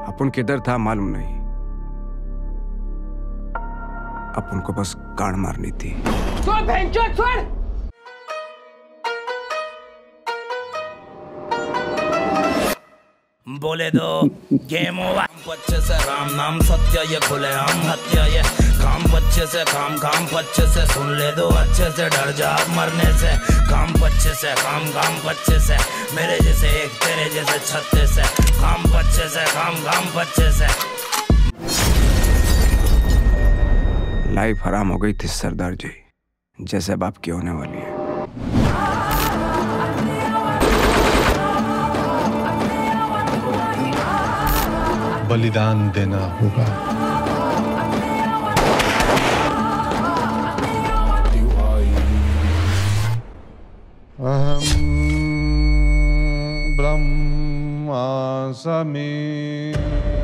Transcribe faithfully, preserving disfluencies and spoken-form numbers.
अपन किधर था मालूम नहीं। अपन को बस गाड़ मारनी थी। छोड़ भैंचोद छोड़। बोले दो गेम ओवर। बच्चे से राम नाम सत्य ये खुले हम हत्या ये काम बच्चे से काम काम बच्चे से सुन ले दो अच्छे से डर जा मरने से काम बच्चे से काम काम बच्चे से मेरे जैसे एक तेरे जैसे छत्ते से काम बच्चे से काम काम बच्चे से। लाइफ हराम हो गई थी सरदार जी, जैसे बाप की होने वाली है। बलिदान देना होगा। अहम ब्रह्मास्मि।